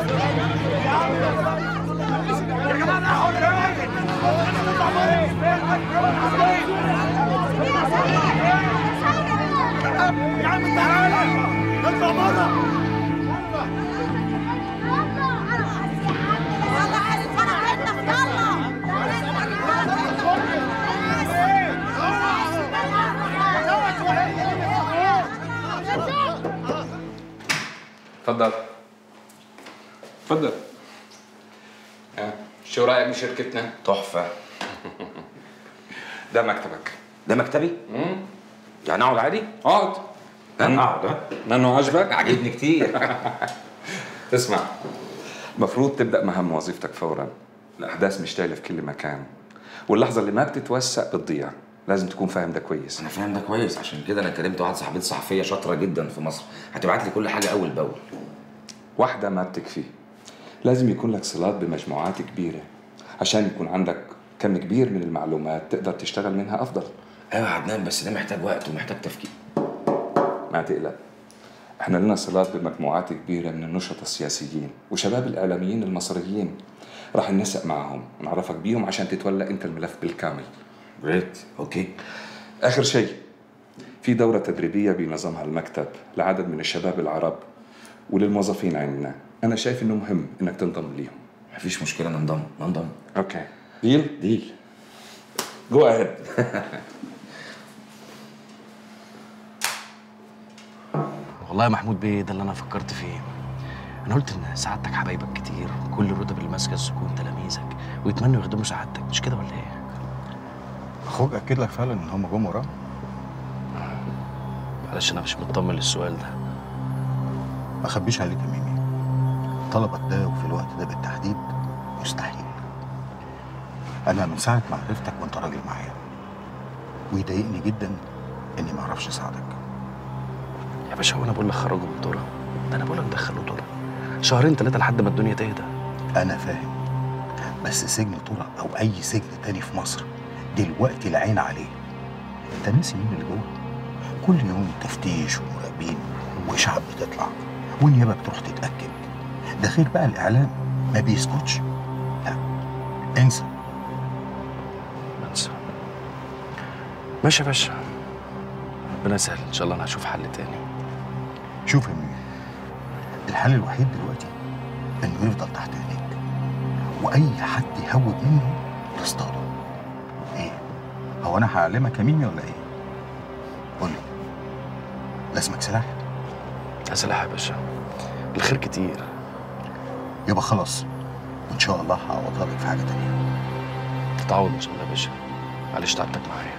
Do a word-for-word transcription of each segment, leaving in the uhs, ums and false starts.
يا عم تعالى اطلع بره. اتفضل اتفضل. اه شو رايك بشركتنا؟ تحفه. ده مكتبك. ده مكتبي؟ امم يعني اقعد عادي؟ اقعد. انا اقعد. ها؟ لانه عجبك؟ عجبني كتير. اسمع، المفروض تبدا مهام وظيفتك فورا. الاحداث مشتعله في كل مكان، واللحظه اللي ما بتتوسع بتضيع. لازم تكون فاهم ده كويس. انا فاهم ده كويس، عشان كده انا كلمت واحده صاحبتي صحفيه شاطره جدا في مصر، هتبعت لي كل حاجه اول باول. واحده ما بتكفي، لازم يكون لك صلات بمجموعات كبيره عشان يكون عندك كم كبير من المعلومات تقدر تشتغل منها افضل. ايوه يا عدنان، بس ده محتاج وقت ومحتاج تفكير. ما تقلق، احنا لنا صلات بمجموعات كبيره من النشطاء السياسيين وشباب الاعلاميين المصريين. راح ننسق معهم ونعرفك بيهم عشان تتولى انت الملف بالكامل. جريت. اوكي. اخر شيء، في دوره تدريبيه بينظمها المكتب لعدد من الشباب العرب وللموظفين عندنا. انا شايف انه مهم انك تنضم ليهم. مفيش مشكله، ننضم ننضم. اوكي ديل ديل. جو اهيد. والله يا محمود بيه، ده اللي انا فكرت فيه. انا قلت ان سعادتك حبايبك كتير وكل الرتب اللي ماسكه السكون تلاميذك ويتمنوا يخدموا سعادتك، مش كده ولا ايه؟ اخوك اكد لك فعلا ان هم جم وراه؟ معلش انا مش مطمن للسؤال ده. ما اخبيش عليك يا ميمي، طلبك ده وفي الوقت ده بالتحديد مستحيل. انا من ساعه ما عرفتك وانت راجل معايا، ويضايقني جدا اني ما اعرفش اساعدك. يا باشا هو انا بقول لك خرجوا من الدورة؟ ده انا بقول لك دخلوا دورة شهرين ثلاثه لحد ما الدنيا تهدى. انا فاهم، بس سجن طرق او اي سجن تاني في مصر دلوقتي العين عليه. انت ناسي مين اللي جوه؟ كل يوم تفتيش ومراقبين واشاعات بتطلع والنيابه بتروح تتاكد. ده غير بقى الاعلام ما بيسكتش. لا انسى. انسى. ماشي يا باشا، ربنا يسهل ان شاء الله. انا هشوف حل تاني. شوف يا ميمي، الحل الوحيد دلوقتي انه يفضل تحت عينيك، واي حد يهوب منه تصطاده. ايه هو انا هعلمك يا ميمي ولا ايه؟ قول لي، لازمك سلاح؟ يا سلاح يا باشا، الخير كتير. يبقى خلاص، وان شاء الله هعوضها لك في حاجه تانيه. تتعوض ان شاء الله يا باشا، معلش تعبتك معايا.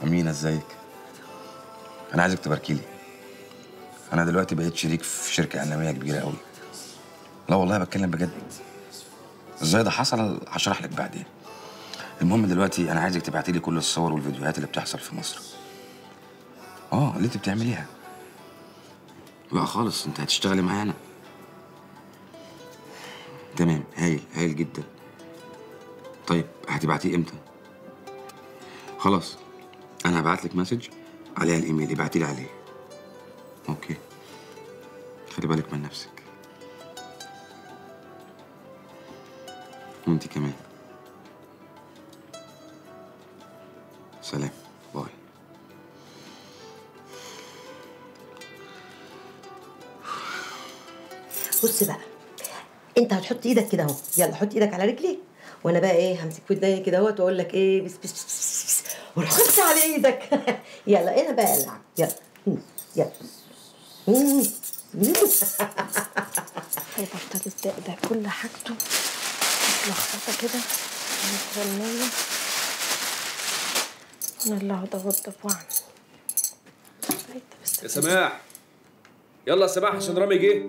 أمينة ازيك؟ أنا عايزك تباركي لي. أنا دلوقتي بقيت شريك في شركة إعلامية كبيرة قوي. لا والله بتكلم بجد. ازاي ده حصل هشرح لك بعدين. المهم دلوقتي أنا عايزك تبعتي لي كل الصور والفيديوهات اللي بتحصل في مصر. اه اللي انت بتعمليها. لا خالص انت هتشتغلي معايا انا. تمام هايل هايل جدا. طيب هتبعتيه امتى؟ خلاص انا هبعت لك مسج عليها الايميل ابعتي لي عليه. اوكي خلي بالك من نفسك. وانت كمان. سلام باي. بص بقى، انت هتحط ايدك كده اهو. يلا حط ايدك على رجلي وانا بقى ايه همسك في ايديا كده اهوت واقول لك ايه بس بس بس بس, بس. وروح خش على ايدك. يلا انا بقى العب. يلا يلا. هيبطل الدق ده كل حاجته متلخبطه كده متغنيه. انا اللي هقعد اوضب واعمل. يا سماح يلا يا سماح عشان رامي جه.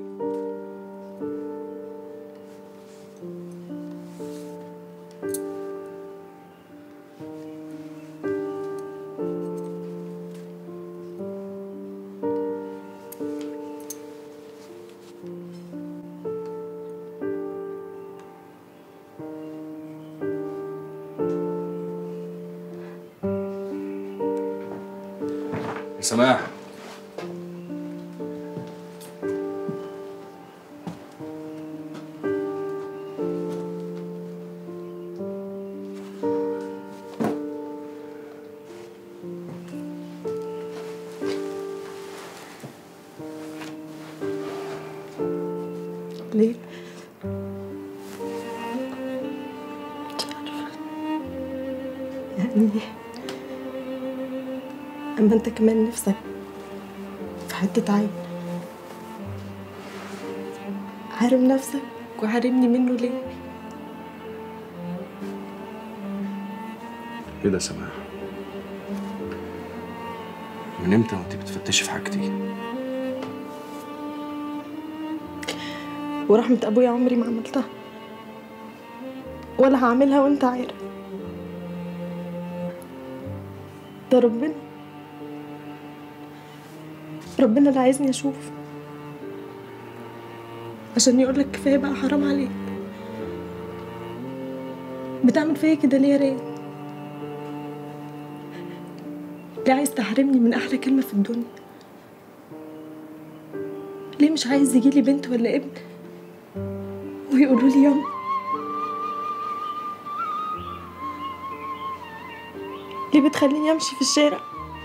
يا سماح ليه؟ يعني اما انت كمان نفسك في حتة عين، حارم نفسك وحارمني منه ليه؟ ايه ده يا سماح؟ من امتى وانت بتفتشي في حاجتي؟ ورحمة ابويا عمري ما عملتها ولا هعملها وانت عارف. ده ربنا ربنا اللي عايزني اشوف عشان يقولك كفايه بقى حرام عليك. بتعمل فيا كده ليه يا ريت؟ ليه عايز تحرمني من احلى كلمه في الدنيا؟ ليه مش عايز يجيلي بنت ولا ابن ويقولوا لي ياما؟ ليه بتخليني امشي في الشارع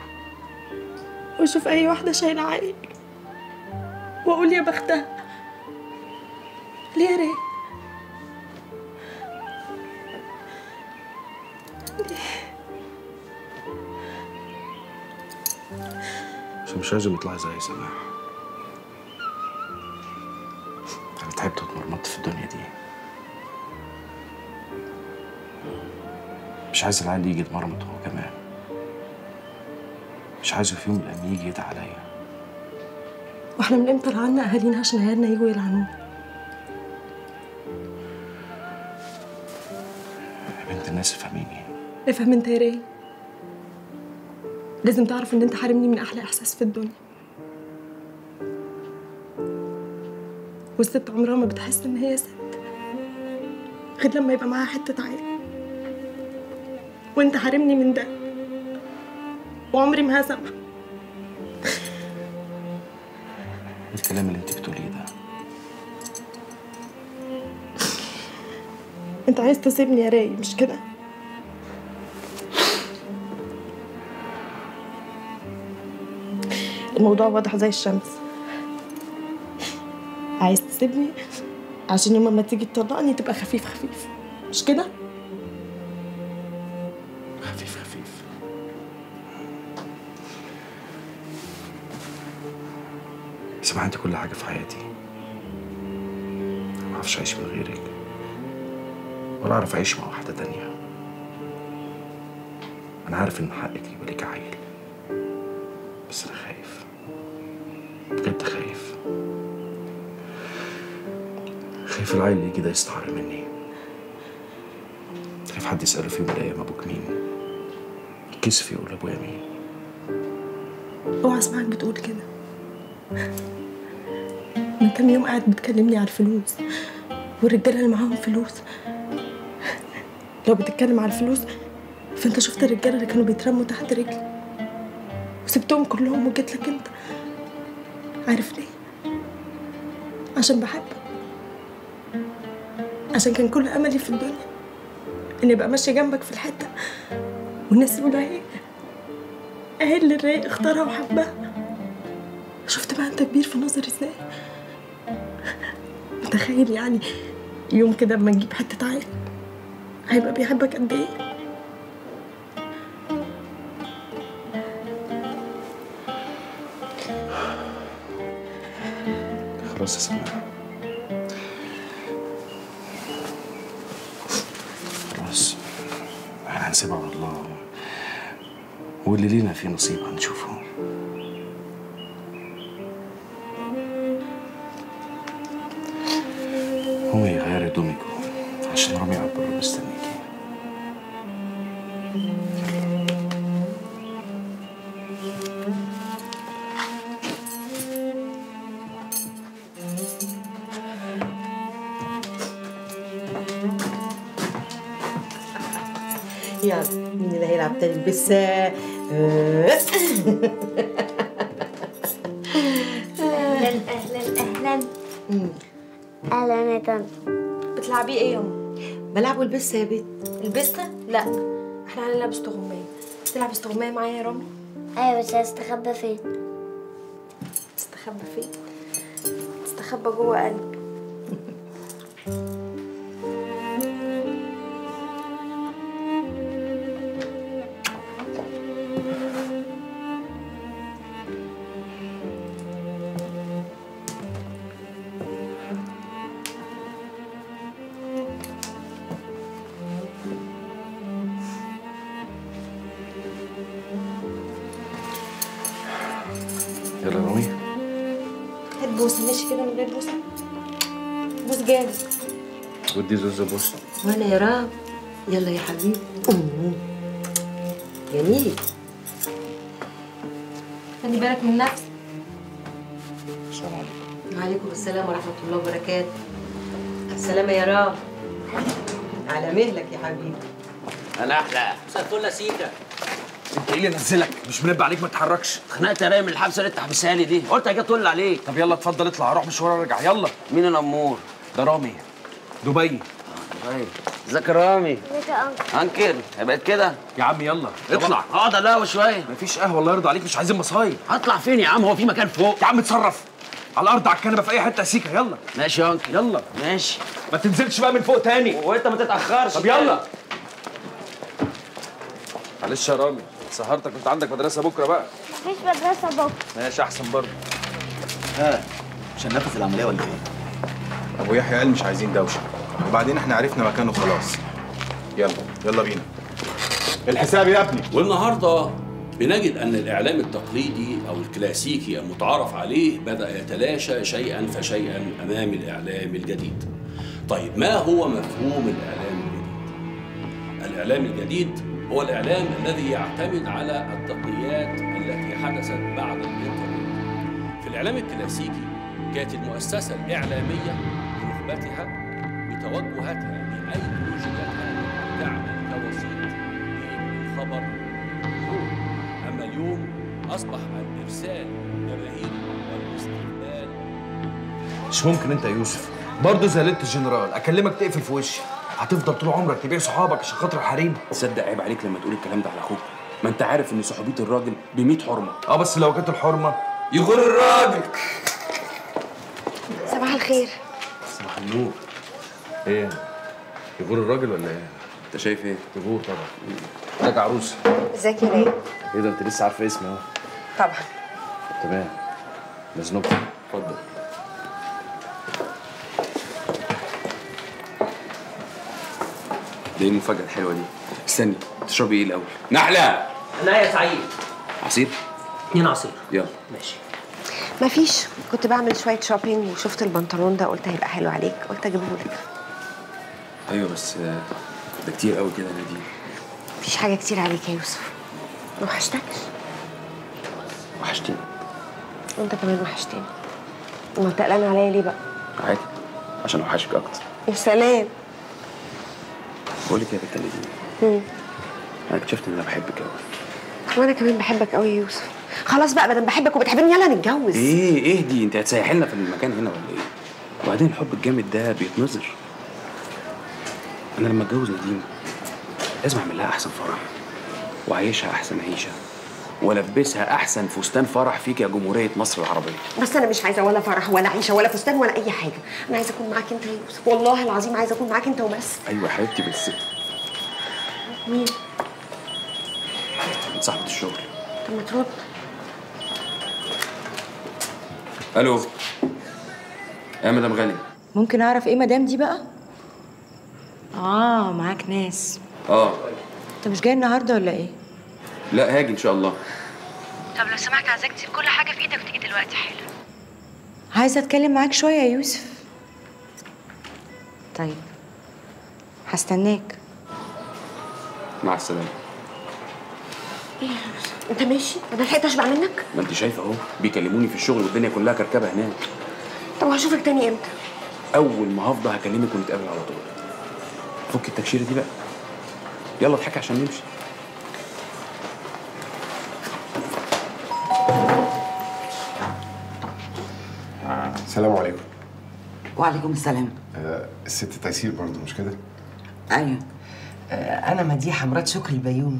واشوف اي واحده شايله عيل واقول يا بختها؟ ليه يا ريت؟ عشان مش لازم يطلع زي سماح. انا تعبت واتمرمطت في الدنيا دي. مش عايز العيل يجي يتمرمط هو كمان. مش عايزه في يوم من الايام يجي يدعي عليا. واحنا من امتى لعنا اهالينا عشان عيالنا يجوا يلعنونا؟ يا بنت الناس افهميني. افهم انت يا راي. لازم تعرف ان انت حارمني من احلى احساس في الدنيا. والست عمرها ما بتحس ان هي ست غير لما يبقى معاها حته عيل. وانت حارمني من ده وعمري ما هسامحك. الكلام اللي انت بتقوليه ده انت عايز تسيبني يا راي مش كده؟ الموضوع واضح زي الشمس. عايز تسيبني عشان يوم ما تيجي تطلقني تبقى خفيف خفيف مش كده؟ خفيف خفيف. سمع انت كل حاجه في حياتي. ما اعرفش اعيش من غيرك ولا اعرف اعيش مع واحده تانية. انا عارف ان حقك يبقى ليك عيل، بس انا خايف بجد، خايف خايف العيل يجي ده يستعر مني، خايف حد يسأله في يوم من الأيام أبوك مين، يتكسف يقول أبويا مين. اوعى اسمعك بتقول كده. من كام يوم قاعد بتكلمني على الفلوس والرجاله اللي معاهم فلوس. لو بتتكلم على الفلوس فانت شفت الرجاله اللي كانوا بيترموا تحت رجلي وسبتهم كلهم وجيت لك انت. عارف ليه؟ عشان بحبك، عشان كان كل املي في الدنيا اني ابقى ماشيه جنبك في الحته والناس يقولوا ايه اهي اللي الرايق اختارها وحبها. شفت بقى انت كبير في نظري ازاي؟ متخيل يعني يوم كده اما نجيب حته عيل هيبقى بيحبك قد ايه؟ خلاص يا سماح، خلاص احنا هنسيبها على الله، واللي لينا فيه نصيب هنشوفه. قومي غيري هدومك عشان رامي قاعد بره مستنيكي. يلا مين اللي هيلعب تاني البسة؟ اهلا اهلا اهلا اهلا يا طنط. بتلعبي ايه يا ام؟ بلعبوا البسة يا بيت. البسة؟ لا احنا هنلعب استغماية. تلعب استغماية معايا يا رامي؟ ايوه بس هستخبى فين؟ تستخبى فين؟ تستخبى جوه قلبي. يلا يا رامي. هات بوسة ماشي كده من غير بوسة. بوس جامد. ودي زوزة بوس. وانا يا رام. يلا يا حبيبي. جميل. خلي بالك من نفسك. السلام عليكم. وعليكم السلام ورحمة الله وبركاته. السلامة يا رام. على مهلك يا حبيبي. انا احلى مساء الفل يا سيكا. انت ايه اللي نزلك؟ مش منبه عليك ما تتحركش. اتخنقت يا رايم من الحبسه اللي انت حابسها لي دي، قلت اجي اطل عليك. طب يلا اتفضل اطلع، هروح مشوار ارجع. يلا. مين الامور؟ ده رامي دبي. طيب ازيك يا رامي؟ ازيك يا انكل؟ انكل بقت كده يا عم يلا اطلع. اقعد على القهوه شويه. مفيش قهوه الله يرضى عليك، مش عايزين مصايب. هطلع فين يا عم؟ هو في مكان فوق؟ يا عم اتصرف على الارض على الكنبه في اي حته يا سيكا. يلا ماشي يا انكل. يلا ماشي. ما تنزلش بقى من فوق تاني وانت ما تتاخرش. طب يلا. معلش يا رامي سهرتك، كنت عندك مدرسه بكره بقى. مفيش مدرسة بكرة. ماشي احسن برضه. ها مش هننفذ العمليه ولا ايه؟ ابو يحيى قال مش عايزين دوشه، وبعدين احنا عرفنا مكانه خلاص. يلا يلا بينا. الحساب يا ابني. والنهارده بنجد ان الاعلام التقليدي او الكلاسيكي المتعارف عليه بدا يتلاشى شيئا فشيئا امام الاعلام الجديد. طيب ما هو مفهوم الاعلام الجديد؟ الاعلام الجديد هو الإعلام الذي يعتمد على التقنيات التي حدثت بعد الإنترنت. في الإعلام الكلاسيكي كانت المؤسسة الإعلامية بنخبتها بتوجهاتها بأيديولوجياتها تعمل كوسيط للخبر. أما اليوم أصبح الإرسال جماهيري والاستقبال. مش ممكن انت يا يوسف برضه زي ليله الجنرال اكلمك تقفل في وشي. هتفضل طول عمرك تبيع صحابك عشان خاطر الحريم؟ تصدق عيب عليك لما تقول الكلام ده على اخوك. ما انت عارف ان صحوبيه الراجل ب مية حرمه. اه بس لو جت الحرمه يغور الراجل. صباح الخير. صباح النور. ايه يغور الراجل ولا ايه؟ انت شايف ايه؟ يغور طبعا. ازيك يا عروسه؟ ازيك يا رايق؟ ايه ده انت لسه عارفه اسمي اهو. طبعا. تمام. مزنوق. اتفضل. ده ايه المفاجأة الحلوة دي؟ استني، تشربي ايه الأول؟ نحلة. انا يا سعيد. عصير؟ اتنين عصير. يلا. ماشي. مفيش، كنت بعمل شويه شوبينج وشفت البنطلون ده قلت هيبقى حلو عليك، قلت اجيبه لك. ايوه بس آه، ده كتير قوي كده يا نادين. مفيش حاجه كتير عليك يا يوسف. ما وحشتكش؟ وحشتيني. وانت كمان وحشتني. ما تقلقان عليا ليه بقى؟ عادي، عشان اوحشك اكتر. يا سلام. بقول لك يا بنت نادين، امم انا اكتشفت ان انا بحبك قوي. وانا كمان بحبك قوي يا يوسف. خلاص بقى بدل بحبك وبتحبني يلا نتجوز. ايه اهدي، انت هتسيحي لنا في المكان هنا ولا ايه؟ وبعدين الحب الجامد ده بيتنظر. انا لما اتجوز نادين لازم اعمل لها احسن فرح واعيشها احسن عيشه والبسها احسن فستان فرح فيك يا جمهوريه مصر العربيه. بس انا مش عايزه ولا فرح ولا عيشه ولا فستان ولا اي حاجه، انا عايزه اكون معاك انت يا يوسف، والله العظيم عايزه اكون معاك انت وبس. ايوه يا حبيبتي بس. مين؟ صاحبه الشغل. طب ما ترد. الو يا مدام غالي. ممكن اعرف ايه مدام دي بقى؟ اه معاك ناس. اه انت مش جاي النهارده ولا ايه؟ لا هاجي ان شاء الله. طب لو سمحت عايزاك تسيب كل حاجه في ايدك وتيجي دلوقتي حالا. عايزه اتكلم معاك شويه يا يوسف. طيب هستناك. مع السلامه. ايه انت ماشي؟ انا لحقت اشبع منك؟ ما انت شايفه اهو بيكلموني في الشغل والدنيا كلها كركبه هناك. طب وهشوفك تاني امتى؟ اول ما هفضى هكلمك ونتقابل على طول. فك التكشيره دي بقى، يلا اضحكي عشان نمشي. السلام عليكم. وعليكم السلام. آه الست تيسير برضه مش كده؟ ايوه آه انا مديحه مرات شكري البيومي.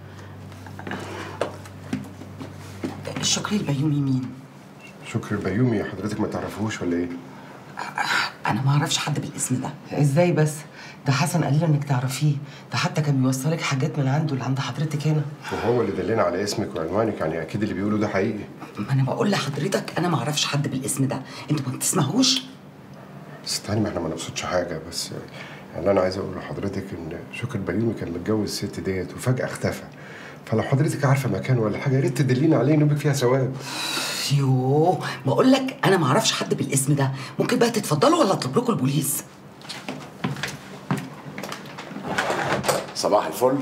شكري البيومي مين؟ شكري البيومي حضرتك ما تعرفوش ولا ايه؟ انا ما اعرفش حد بالاسم ده. ازاي بس؟ ده حسن قال لي انك تعرفيه، ده حتى كان بيوصلك حاجات من عنده اللي عند حضرتك هنا. وهو اللي دلنا على اسمك وعنوانك، يعني اكيد اللي بيقوله ده حقيقي. ما انا بقول لحضرتك انا ما اعرفش حد بالاسم ده، انتوا ما بتسمعوش؟ استني، ما احنا ما نقصدش حاجه، بس يعني انا عايز اقول لحضرتك ان شكري البيومي كان متجوز الست ديت وفجاه اختفى، فلو حضرتك عارفه مكانه ولا حاجه يا ريت تدلينا عليه نبقى فيها ثواب. يوه بقول لك انا ما اعرفش حد بالاسم ده، ممكن بقى تتفضلوا ولا اطلب لكم البوليس؟ صباح الفل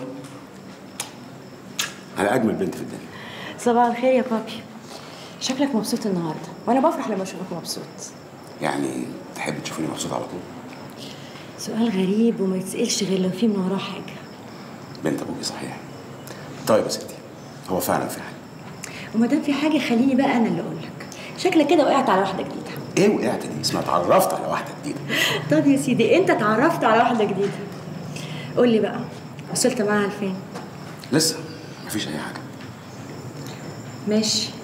على اجمل بنت في الدنيا. صباح الخير يا بابي. شكلك مبسوط النهارده وانا بفرح لما اشوفك مبسوط. يعني تحب تشوفيني مبسوط على طول؟ سؤال غريب وما يتسالش غير لو في من وراه حاجه. بنت ابوكي صحيح. طيب يا ستي، هو فعلا في حاجه. وما دام في حاجه خليني بقى انا اللي اقول لك. شكلك كده وقعت على واحده جديده. ايه وقعت دي؟ اسمها اتعرفت على واحده جديده. طب يا سيدي انت اتعرفت على واحده جديده. قول لي بقى وصلت معاها لفين؟ لسه مفيش اي حاجه. ماشي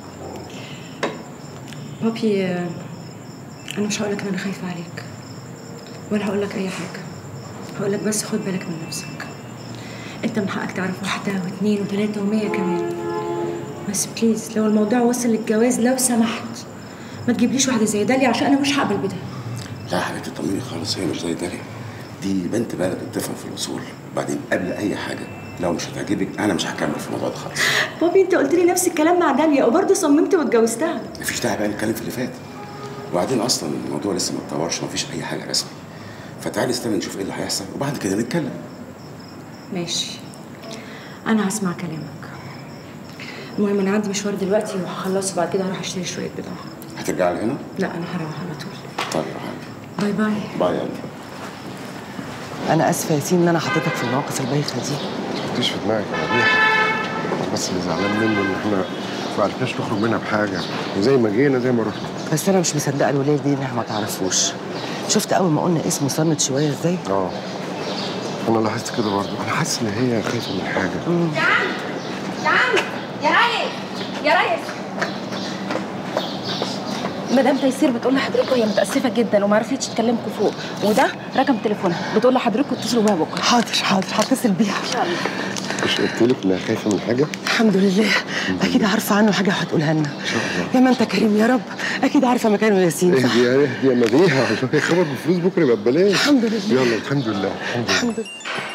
بابي، انا مش هقول لك ان انا خايفه عليك ولا هقول لك اي حاجه. هقول لك بس خد بالك من نفسك. انت من حقك تعرف واحده واثنين وثلاثه ومية كمان، بس بليز لو الموضوع وصل للجواز لو سمحت ما تجيبليش واحده زي داليا عشان انا مش هقبل بده. لا يا حبيبتي اطمني خالص، هي مش زي داليا، دي بنت بلد بتفهم في الاصول. وبعدين قبل اي حاجه لو مش هتعجبك انا مش هكمل في الموضوع ده خالص. بابي انت قلت لي نفس الكلام مع داليا وبرضه صممت واتجوزتها. مفيش داعي بقى نتكلم في اللي فات. وبعدين اصلا الموضوع لسه ما اتطورش، مفيش اي حاجه رسمي. فتعالي استنى نشوف ايه اللي هيحصل وبعد كده نتكلم. ماشي انا هسمع كلامك. المهم انا عندي مشوار دلوقتي وهخلصه، بعد كده هروح اشتري شويه بضاعه. هترجعي لي هنا؟ لا انا هروح على طول. طيب روحي. باي باي. باي يا قلبي. انا اسفه يا ياسين ان انا حطيتك في المواقف البايخه دي. ما تحطيش في دماغك يا مديحه، بس اللي زعلان منه ان احنا ما عرفناش نخرج منها بحاجه، وزي ما جينا زي ما رحنا. بس انا مش مصدقه الولاد دي انها ما تعرفوش. شفت اول ما قلنا اسمه صمت شويه ازاي؟ اه انا لاحظت كده برضه، انا حاسس ان هي خايفه من حاجه. يا عم يا عم يا ريس يا ريس مدام تيسير بتقول لحضرتك هي متاسفه جدا وما عرفتش تكلمكم فوق، وده رقم تليفونها، بتقول لحضرتكم اتصلوا بيها بكره. حاضر حاضر هتصل بيها. مش قلت لك انها خايفه من حاجه؟ الحمد لله، اكيد عارفه عنه حاجه هتقولها لنا. ان شاء الله. يا ما انت كريم يا رب، اكيد عارفه مكانه ياسين. اهدي يا اهدي يا مديحه، والله خبر بفلوس بكره يبقى ببلاش. الحمد لله. يلا الحمد لله الحمد لله. الحمد لله.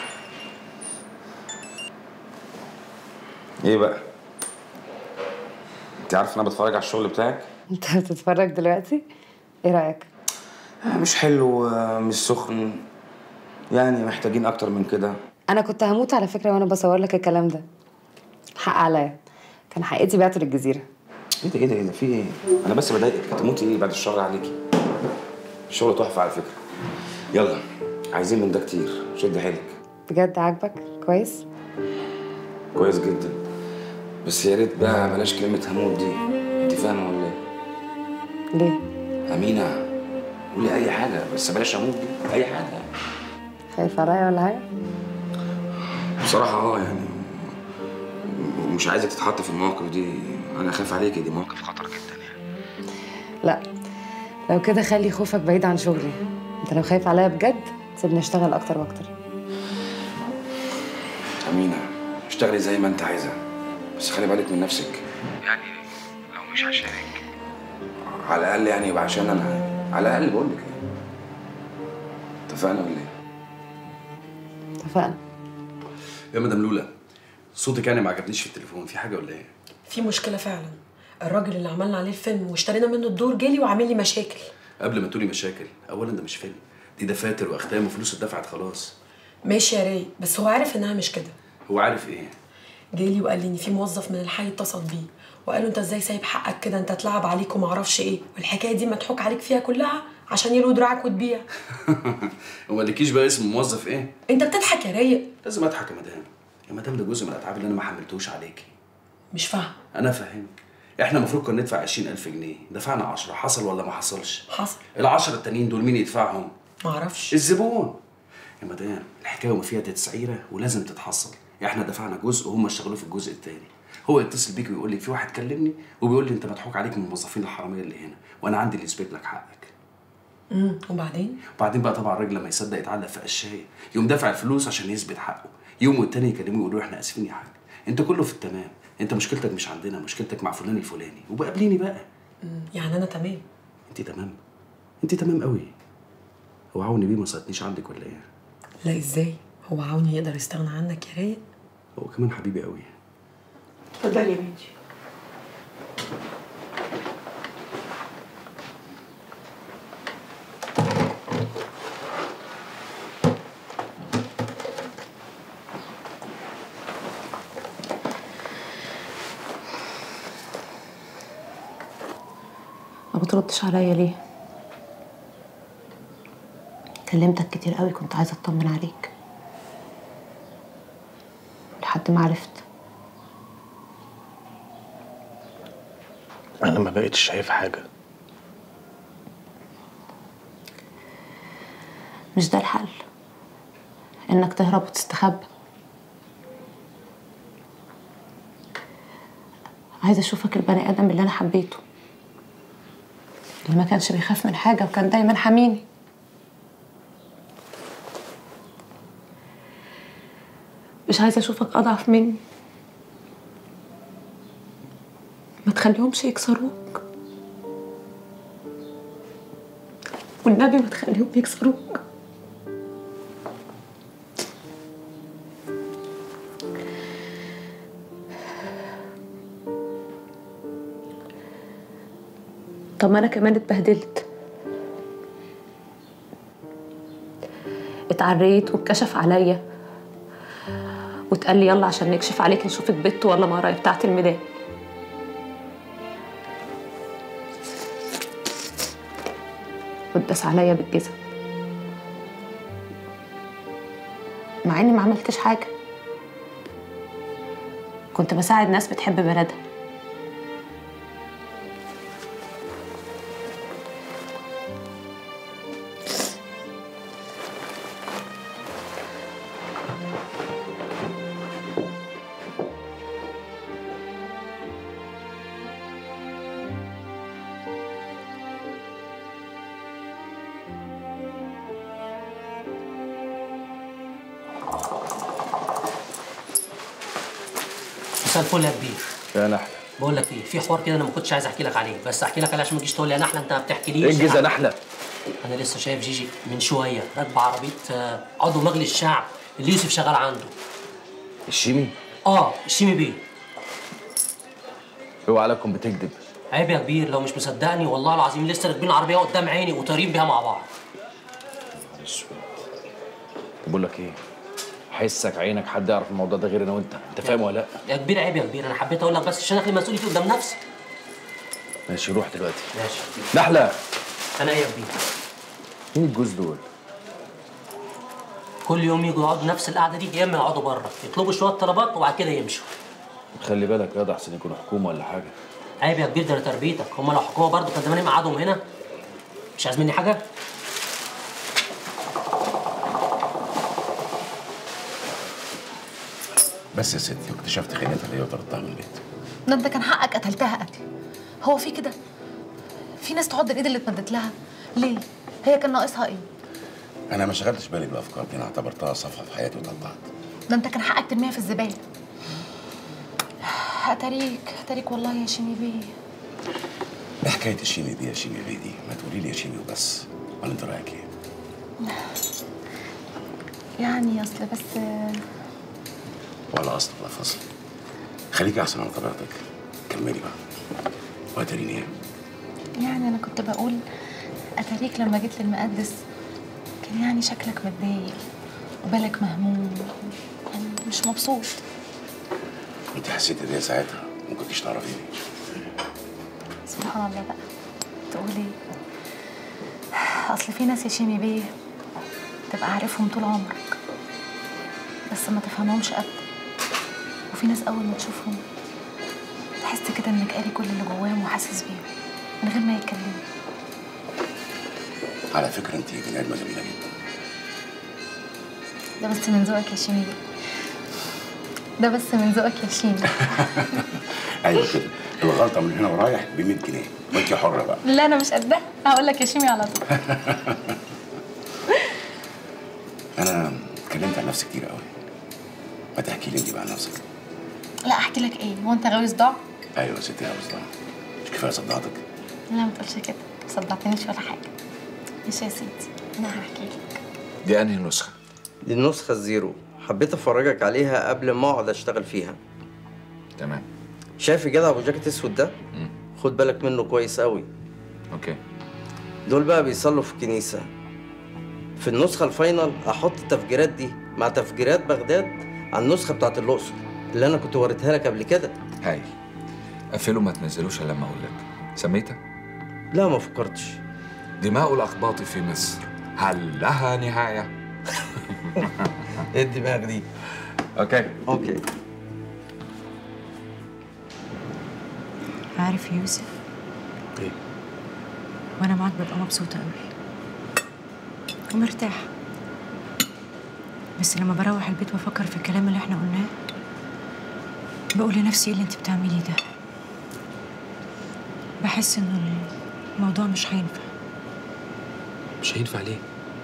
ايه بقى؟ انت عارف ان انا بتفرج على الشغل بتاعك؟ انت بتتفرج دلوقتي؟ ايه رايك؟ مش حلو، مش سخن، يعني محتاجين اكتر من كده. انا كنت هموت على فكره وانا بصور لك الكلام ده. حق عليا، كان حقيقتي بعته للجزيره. ايه ده ايه ده ايه ده في ايه؟ انا بس بضايقك، هتموتي ايه بعد الشر عليكي؟ الشغل تحفه على فكره. يلا عايزين من ده كتير، شد حيلك. بجد عاجبك؟ كويس؟ كويس جدا، بس يا ريت بقى بلاش كلمه هموت دي، انت فاهمه ولا ايه؟ ليه؟ امينه قولي اي حاجه بس بلاش هموت دي، اي حاجه. خايف عليا ولا حاجه؟ بصراحه اه يعني مش عايزك تتحط في المواقف دي، انا خايف عليكي، دي مواقف خطر جدا يعني. لا لو كده خلي خوفك بعيد عن شغلي. انت لو خايف عليا بجد سيبني اشتغل اكتر واكتر. امينه اشتغلي زي ما انت عايزه، بس خلي بالك من نفسك. يعني لو مش عشانك على الاقل يعني يبقى عشان انا، على الاقل بقول لك. اتفقنا ولا ايه؟ اتفقنا. يا مدام لولا، صوتك يعني ما عجبنيش في التليفون، في حاجه ولا ايه؟ في مشكله فعلا. الراجل اللي عملنا عليه الفيلم واشترينا منه الدور جالي وعامل لي مشاكل. قبل ما تقولي مشاكل، اولا ده مش فيلم، دي دفاتر واختام وفلوس اتدفعت خلاص. ماشي يا راي، بس هو عارف انها مش كده. هو عارف ايه؟ جالي وقال لي ان في موظف من الحي اتصل بيه وقال له انت ازاي سايب حقك كده، انت اتلعب عليك وما اعرفش ايه، والحكايه دي مضحوك عليك فيها كلها عشان يلوي دراعك وتبيع. وما لكيش بقى اسم موظف ايه؟ انت بتضحك يا رايق. لازم اضحك يا مدام. يا مدام ده جزء من الاتعاب اللي انا ما حملتوش عليكي. مش فاهم. انا فاهمك. احنا المفروض كنا ندفع عشرين ألف جنيه، دفعنا عشرة، حصل ولا ما حصلش؟ حصل. العشرة التانيين دول مين يدفعهم؟ ما اعرفش. الزبون. يا مدام الحكايه وما فيها تسعيره ولازم تتحصل، احنا دفعنا جزء وهم اشتغلوا في الجزء الثاني. هو يتصل بيك ويقول لي في واحد كلمني وبيقول لي انت مضحوك عليك من الموظفين الحراميه اللي هنا، وانا عندي اللي يثبت لك حقك. امم وبعدين؟ وبعدين بقى طبعا الراجل لما يصدق يتعلق في قشايه، يقوم دافع الفلوس عشان يثبت حقه، يوم والتاني يكلموه يقولوا احنا اسفين يا حاج، انت كله في التمام، انت مشكلتك مش عندنا، مشكلتك مع فلان الفلاني، وبقابليني بقى. امم يعني انا تمام. انت تمام؟ انت تمام قوي. هو عوني بيه ما صيتنيش عندك ولا ايه؟ لا ازاي؟ هو عوني يقدر يستغنى عنك يا رايق؟ هو كمان حبيبي قوي. اتفضلي يا بنتي. ما بتردش عليا ليه؟ كلمتك كتير قوي، كنت عايزه اطمن عليك لحد ما عرفت. انا ما بقتش شايف حاجه. مش ده الحل، انك تهرب وتستخبى. عايزه اشوفك البني ادم اللي انا حبيته، اللي ما كانش بيخاف من حاجه وكان دايما حاميني. مش عايزه اشوفك اضعف مني. ما تخليهمش يكسروك، والنبي ما تخليهم يكسروك. طب ما انا كمان اتبهدلت، اتعريت واتكشف عليا واتقال لي يلا عشان نكشف عليك نشوفك بت ولا مرايه بتاعه الميدان. واتداس عليا بالجزم مع اني ما عملتش حاجه، كنت بساعد ناس بتحب بلدها. مساء الفل يا كبير. يا نحله بقول لك ايه، في حوار كده انا ما كنتش عايز احكي لك عليه، بس احكي لك عليه عشان ما تجيش تقول لي يا نحله انت ما بتحكيليش. انجز يا نحله. انا لسه شايف جيجي من شويه راكبه عربيه عضو مجلس الشعب اللي يوسف شغال عنده. الشيمي؟ اه الشيمي بيه. اوعى عليكم بتكذب. عيب يا كبير لو مش مصدقني، والله العظيم لسه راكبين العربيه قدام عيني وطايرين بيها مع بعض. نهار اسود. بقول لك ايه؟ حسك عينك حد يعرف الموضوع ده غير انا وانت، انت فاهم ولا لا؟ يا كبير عيب يا كبير، انا حبيت اقول لك بس عشان اخلي مسؤوليتي قدام نفسي. ماشي روح دلوقتي. ماشي. نحله. انا ايه يا كبير؟ مين الجوز دول؟ كل يوم يجوا يقعدوا نفس القعده دي، يا اما يقعدوا بره يطلبوا شويه طلبات وبعد كده يمشوا. خلي بالك يا ده احسن يكونوا حكومه ولا حاجه. عيب يا كبير، ده انا تربيتك، هم لو حكومه برضه كان زماني مقعدهم هنا. مش عايز مني حاجه؟ بس يا ستي واكتشفت خيانتها ليا وطردتها من البيت. ده انت كان حقك قتلتها قتل. هو في كده؟ في ناس تعض الايد اللي اتمدت لها؟ ليه؟ هي كان ناقصها ايه؟ انا ما شغلتش بالي بالافكار دي، انا اعتبرتها صفحه في حياتي وطلعت. ده انت كان حقك ترميها في الزباله. اتاريك اتاريك والله يا شيمي بيه. ايه حكايه الشيمي دي يا شيمي بيه دي؟ ما تقولي لي يا شيمي وبس، ولا انت رايك ايه؟ يعني اصل بس ولا اصل ولا فصل. خليكي احسن على طبيعتك. كملي بقى. وهتريني ايه؟ يعني انا كنت بقول اتاريك لما جيت للمقدس كان يعني شكلك متضايق وبالك مهموم، يعني مش مبسوط. انت حسيتي بيا ساعتها ما كنتيش تعرفيني. سبحان الله بقى. تقول ايه؟ اصل في ناس يا شيمي بيه تبقى عارفهم طول عمرك بس ما تفهمهمش ابدا، وفي ناس اول ما تشوفهم تحس كده انك قاري كل اللي جواهم وحاسس بيهم من غير ما يتكلموا. على فكره انت بني ادمه جميله جدا. ده بس من ذوقك يا شيمي. ده بس من ذوقك يا شيمي. ايوه كده، الغلطه من هنا ورايح ب مية جنيه وانت حره بقى. لا انا مش قدها، هقول لك يا شيمي على طول. انا اتكلمت عن نفسي كتير قوي، ما تحكي لي انت بقى عن نفسك. لا احكي لك ايه؟ هو انت غاوي صداع؟ ايوه يا ستي غاوي صداع. مش كفايه صدعتك؟ لا ما تقولش كده، ما صدعتنيش ولا حاجه. ماشي يا سيدي انا هحكي لك. دي انهي نسخه؟ دي النسخه الزيرو، حبيت افرجك عليها قبل ما اقعد اشتغل فيها. تمام. شايف الجدع ابو جاكيت اسود ده؟ مم. خد بالك منه كويس قوي. اوكي. دول بقى بيصلوا في الكنيسه. في النسخه الفاينل احط التفجيرات دي مع تفجيرات بغداد على النسخه بتاعت الاقصر اللي انا كنت وريتها لك قبل كده. هايل. قفلوا ما تنزلوش الا لما اقول لك. سميتها؟ لا ما فكرتش. دماء الاقباط في مصر هل لها نهايه؟ ايه الدماغ دي؟ اوكي اوكي. عارف يا يوسف؟ ايه؟ وانا معاك ببقى مبسوطه قوي ومرتاحه، بس لما بروح البيت وافكر في الكلام اللي احنا قلناه بقول لنفسي ايه اللي انت بتعمليه ده. بحس انه الموضوع مش هينفع. مش هينفع ليه؟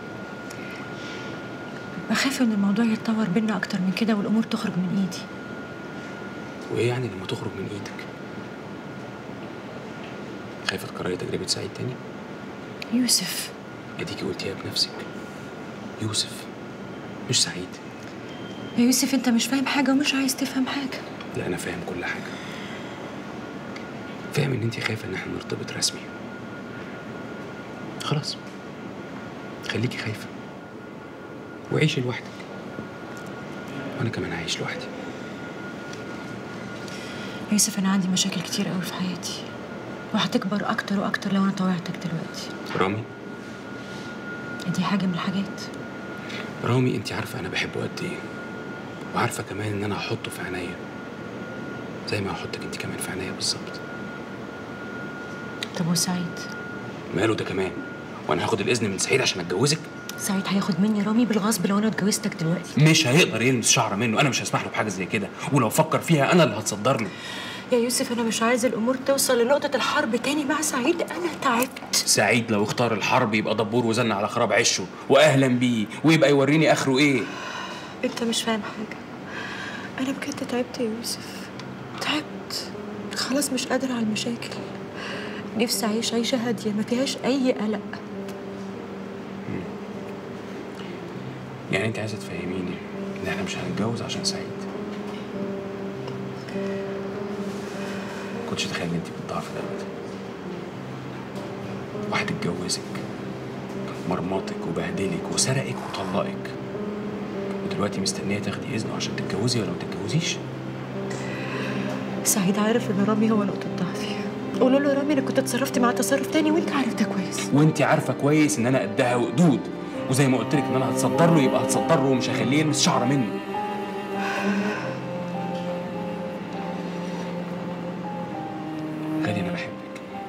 بخاف ان الموضوع يتطور بينا اكتر من كده والامور تخرج من ايدي. وايه يعني لما تخرج من ايدك؟ خايفه تكرري تجربه سعيد تاني؟ يوسف اديكي قلتيها بنفسك. يوسف مش سعيد. يا يوسف انت مش فاهم حاجه ومش عايز تفهم حاجه. لا انا فاهم كل حاجه. فاهم ان انت خايفه ان احنا نرتبط رسمي. خلاص خليكي خايفه وعيشي لوحدك وانا كمان هعيش لوحدي. يوسف انا عندي مشاكل كتير قوي في حياتي وهتكبر اكتر واكتر لو انا طوعتك دلوقتي. رامي دي حاجه من الحاجات. رامي انت عارفه انا بحبه قد ايه، وعارفه كمان ان انا هحطه في عينيا زي ما هحطك انت كمان في عينيا بالظبط. طب وسعيد؟ ماله ده كمان؟ وانا هاخد الاذن من سعيد عشان اتجوزك؟ سعيد هياخد مني رامي بالغصب لو انا اتجوزتك دلوقتي. مش هيقدر يلمس شعره منه، انا مش هسمح له بحاجه زي كده، ولو فكر فيها انا اللي هتصدر له. يا يوسف انا مش عايزه الامور توصل لنقطه الحرب تاني مع سعيد، انا تعبت. سعيد لو اختار الحرب يبقى دبور وزن على خراب عشه، واهلا بيه، ويبقى يوريني اخره ايه. انت مش فاهم حاجه، انا بجد تعبت يا يوسف. تعبت خلاص، مش قادرة على المشاكل. نفسي أعيش عيشة هادية ما فيهاش أي قلق. يعني انت عايزه تفهميني ان احنا مش هنتجوز عشان سعيد؟ كنتش اتخيل ان انت بالضعف ده ابدا. واحد اتجوزك، مرمطك وبهدلك وسرقك وطلقك، ودلوقتي مستنيه تاخدي اذنه عشان تتجوزي ولا ما تتجوزيش؟ سعيد عارف ان رامي هو نقطة ضعفي. قولوا له رامي انا كنت اتصرفت معاه تصرف تاني وانت عارف ده كويس. وانت عارفه كويس ان انا قدها وقدود، وزي ما قلت لك ان انا هتصدر له يبقى هتصدر له ومش هخليه يلمس شعره منه. غالي انا بحبك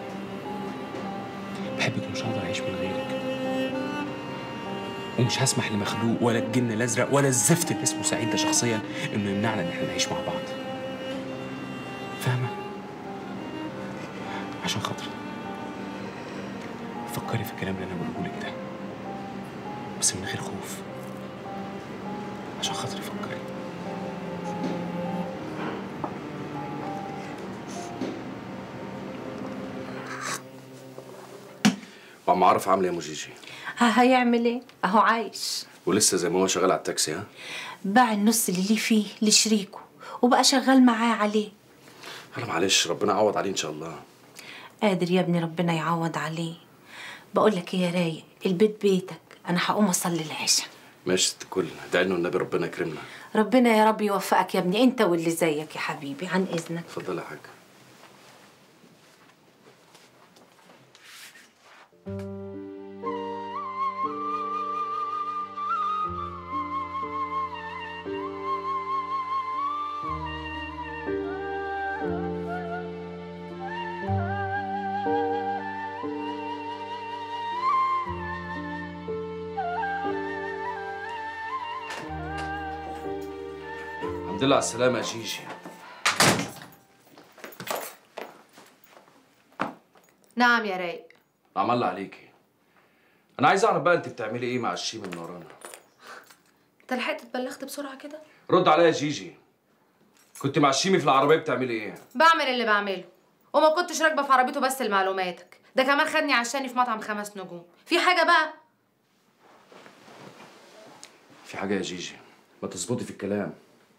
بحبك ومش هقدر اعيش من غيرك، ومش هسمح لمخلوق ولا الجن الازرق ولا الزفت اللي اسمه سعيد ده شخصيا انه يمنعنا ان احنا نعيش مع بعض. فاهمه؟ عشان خاطري فكري في الكلام اللي انا بقوله لك ده، بس من غير خوف. عشان خاطري فكري. وعم عارف عامل ايه يا ام جيجي؟ ها هيعمل ايه؟ اهو عايش، ولسه زي ما هو شغال على التاكسي. ها؟ باع النص اللي ليه فيه لشريكه وبقى شغال معاه عليه. انا معلش، ربنا يعوض عليه ان شاء الله. قادر يا ابني ربنا يعوض عليه. بقول لك ايه يا رايق، البيت بيتك، انا هقوم اصلي العشاء. ماشي ست الكل، ادعي له النبي ربنا يكرمنا. ربنا يا رب يوفقك يا ابني، انت واللي زيك يا حبيبي. عن اذنك. اتفضل يا حاج. الحمد لله على السلامة يا جيجي. نعم يا رايق. عم الله عليكي. أنا عايز أعرف بقى أنت بتعملي إيه مع الشيم من ورانا؟ انت لحقت اتبلغت بسرعة كده؟ رد عليا يا جيجي. كنت مع الشيمي في العربية بتعملي إيه؟ بعمل اللي بعمله، وما كنتش راكبة في عربيته بس لمعلوماتك، ده كمان خدني عشاني في مطعم خمس نجوم. في حاجة بقى؟ في حاجة يا جيجي، ما تظبطي في الكلام.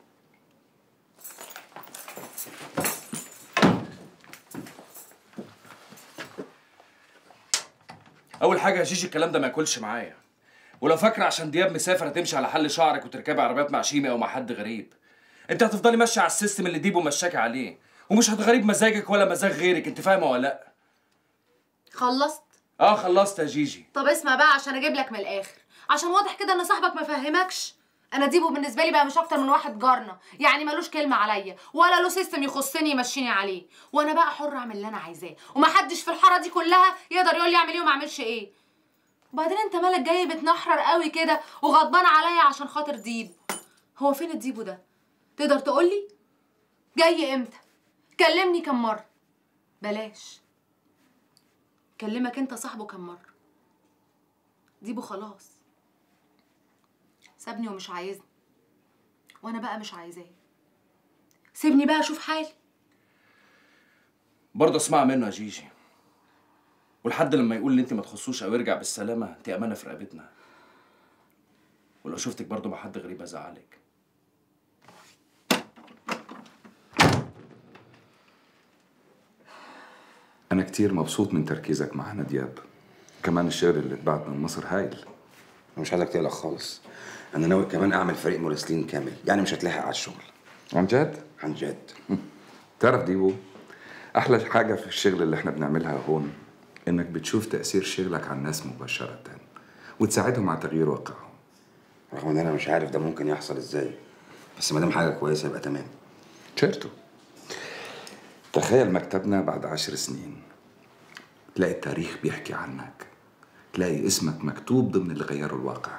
أول حاجة يا جيجي، الكلام ده ما ياكلش معايا. ولو فاكرة عشان دياب مسافر هتمشي على حل شعرك وتركبي عربيات مع شيمي أو مع حد غريب. أنت هتفضلي ماشية على السيستم اللي ديبو مشاكي عليه، ومش هتغيري بمزاجك ولا مزاج غيرك. أنت فاهمة ولا لأ؟ خلصت؟ آه خلصت يا جيجي. طب اسمع بقى عشان أجيب لك من الآخر، عشان واضح كده إن صاحبك ما فهمكش. أنا ديبو بالنسبة لي بقى مش أكتر من واحد جارنا، يعني ملوش كلمة عليا ولا له سيستم يخصني يمشيني عليه، وأنا بقى حرة أعمل اللي أنا عايزاه، ومحدش في الحارة دي كلها يقدر يقول لي أعمل إيه وما أعملش إيه. وبعدين أنت مالك جاي بتنحرر قوي كده وغضبان عليا عشان خاطر ديبو؟ هو فين الديبو ده؟ تقدر تقول لي؟ جاي إمتى؟ كلمني كم مرة؟ بلاش. كلمك أنت صاحبه كم مرة؟ ديبو خلاص سابني ومش عايزني، وانا بقى مش عايزاه. سيبني بقى اشوف حالي. برضه اسمع منه يا جيجي، ولحد لما يقول لي انت ما تخصوش او يرجع بالسلامه، انت امانه في رقبتنا. ولو شفتك برضه مع حد غريب هزعلك. أنا كتير مبسوط من تركيزك معانا دياب، كمان الشغل اللي اتبعت من مصر هايل. أنا مش عايزك تقلق خالص، أنا ناوي كمان أعمل فريق مراسلين كامل، يعني مش هتلاحق على الشغل. عن جد؟ عن جد. تعرف ديبو، أحلى حاجة في الشغل اللي احنا بنعملها هون إنك بتشوف تأثير شغلك على الناس مباشرة وتساعدهم على تغيير واقعهم. رغم إن أنا مش عارف ده ممكن يحصل إزاي، بس ما دام حاجة كويسة يبقى تمام. شيرتو. تخيل مكتبنا بعد عشر سنين تلاقي التاريخ بيحكي عنك، تلاقي اسمك مكتوب ضمن اللي غيروا الواقع.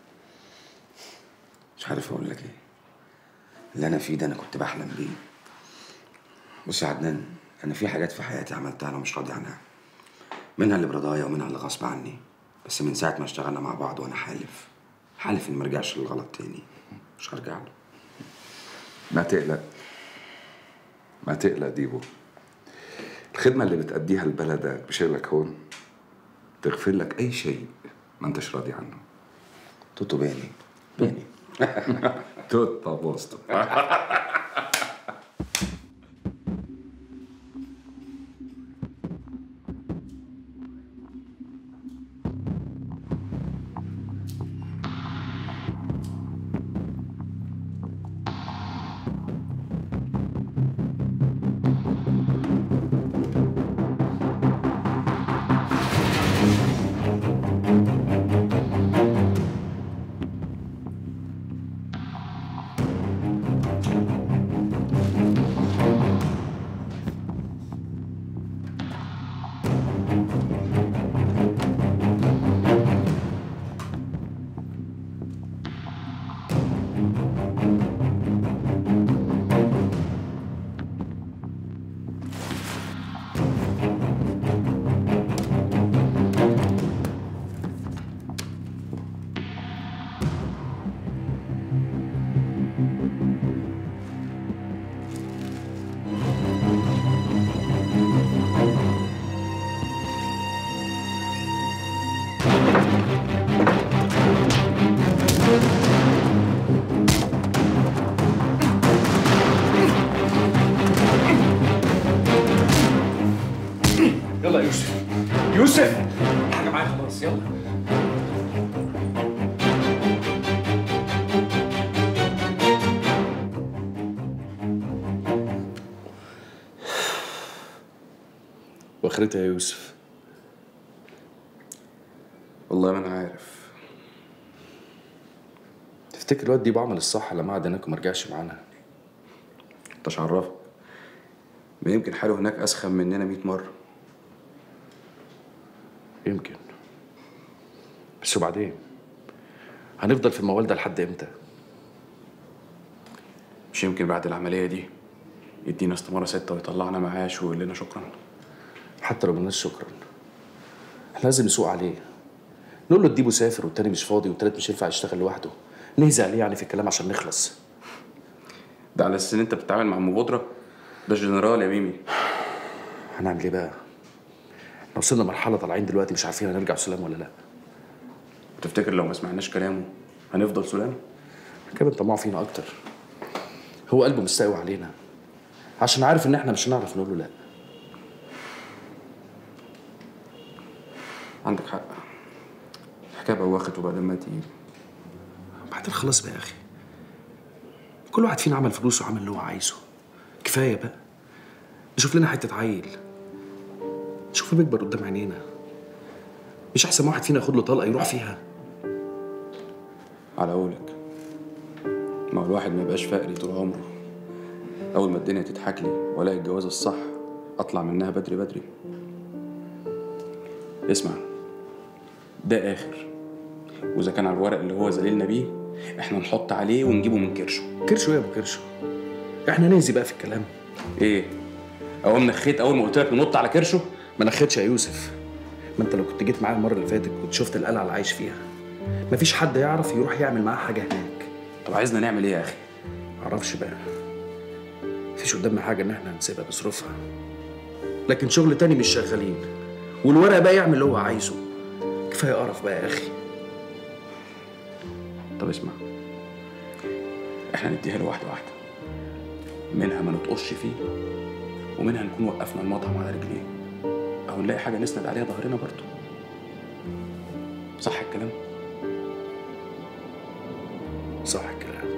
مش عارف اقول لك ايه، اللي انا فيه ده انا كنت بحلم بيه. بص يا عدنان، انا في حاجات في حياتي عملتها انا مش راضي عنها، منها اللي برضايا ومنها اللي غصب عني، بس من ساعه ما اشتغلنا مع بعض وانا حالف حالف اني ما ارجعش للغلط تاني، مش هرجع له. ما تقلق، ما تقلق ديبو، الخدمة اللي بتأديها لبلدك بشغلك هون تغفر لك أي شيء ما أنتش راضي عنه. توتو بيني بيني توتا بوستو. يلا يا يوسف، يوسف حاجه معايا خلاص، يلا. واخرتها يا يوسف؟ والله ما انا عارف. تفتكر الواد دي بعمل الصح لما قعد هناك وما رجعش معانا؟ انتش عرفك، ما يمكن حاله هناك اسخن مننا مية مره. يمكن، بس وبعدين هنفضل في الموال ده لحد امتى؟ مش يمكن بعد العمليه دي يدينا استماره سته ويطلعنا معاش ويقول لنا شكرا؟ حتى لو ملناش شكرا احنا لازم نسوق عليه، نقول له الديبو سافر والتاني مش فاضي والتالت مش هينفع يشتغل لوحده، نهزق عليه يعني في الكلام عشان نخلص. ده على اساس ان انت بتتعامل مع ام بودره؟ ده الجنرال يا ميمي. هنعمل ايه بقى؟ احنا وصلنا مرحله طالعين دلوقتي مش عارفين هنرجع سلام ولا لا. وتفتكر لو ما سمعناش كلامه هنفضل سلام؟ كمان طماع فينا اكتر، هو قلبه مستقوي علينا عشان عارف ان احنا مش هنعرف نقول له لا. عندك حق، الحكايه بوخت وبقى دمها تقيل. بعدين خلاص بقى يا اخي، كل واحد فينا عمل فلوسه وعمل اللي هو عايزه، كفايه بقى نشوف لنا حته عيل نشوفه بيكبر قدام عينينا. مش احسن واحد فينا ياخد له طلقه يروح فيها؟ على قولك، ما هو الواحد ما يبقاش فقري طول عمره، اول ما الدنيا تضحك لي والاقي الجوازه الصح اطلع منها بدري بدري. اسمع، ده اخر، واذا كان على الورق اللي هو ذليلنا بيه احنا نحط عليه ونجيبه من كرشه. كرشه ايه يا ابو كرشه؟ احنا ننزي بقى في الكلام. ايه؟ اول ما نخيت اول ما قلت لك ننط على كرشه؟ ما نخيتش يا يوسف، ما انت لو كنت جيت معايا المره اللي فاتت كنت شفت القلعه اللي عايش فيها. مفيش حد يعرف يروح يعمل معاه حاجه هناك. طب عايزنا نعمل ايه يا اخي؟ معرفش بقى، مفيش قدامنا حاجه ان احنا نسيبها بظروفها، لكن شغل تاني مش شغالين، والورق بقى يعمل اللي هو عايزه. كفايه قرف بقى يا اخي. طب اسمع، احنا نديها له واحده واحده، منها ما نطقش فيه ومنها نكون وقفنا المطعم على رجليه، او نلاقي حاجه نسند عليها ظهرنا برضه. صح الكلام؟ صح الكلام.